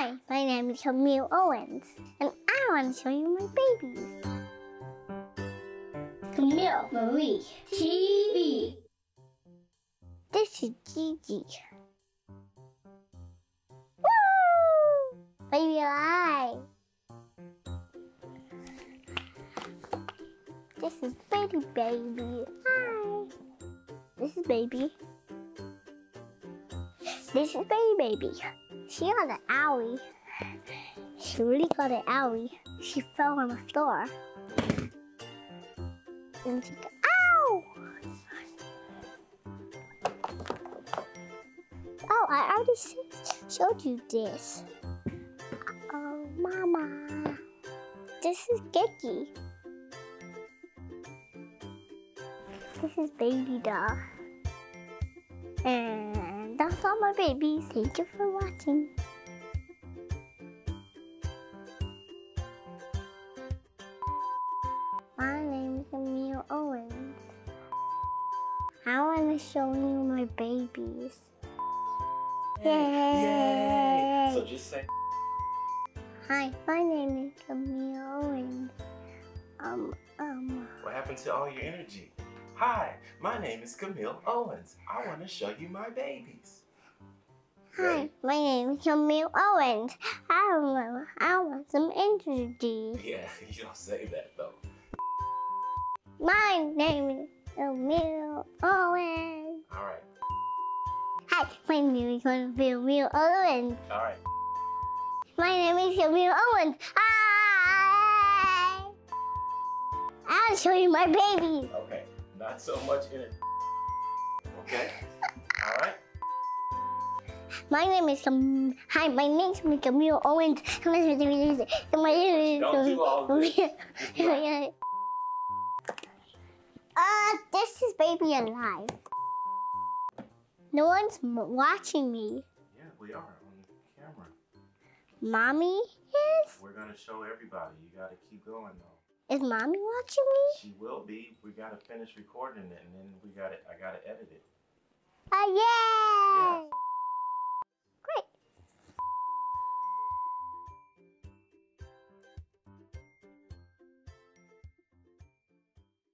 Hi, my name is Camille Owens, and I want to show you my babies. Camille Marie TV. This is Gigi. Woo! Baby alive. This is baby. Hi. This is baby. This is baby. She got an owie. She really got an owie. She fell on the floor. And she got, ow! Oh, I already showed you this. Oh, Mama. This is Gigi. This is baby doll. And that's all my babies. Thank you for watching. My name is Camille Owens. I want to show you my babies. Yay! So just say. Hi, my name is Camille Owens. What happened to all your energy? Hi, my name is Camille Owens. I want to show you my babies. Hi, my name is Camille Owens. I want some energy. Yeah, you don't say that though. My name is Camille Owens. All right. Hi, my name is Camille Owens. All right. My name is Camille Owens. Hi! I'll show you my baby. Okay. Not so much energy. Okay. All right. My name is Hi, my name is Camille Owens. My name is Don't do all this. This is baby alive. No one's watching me. Yeah, we are on camera. Mommy is? We're gonna show everybody. You gotta keep going though. Is Mommy watching me? She will be. We gotta finish recording it, and then I gotta edit it. Yay! Yeah.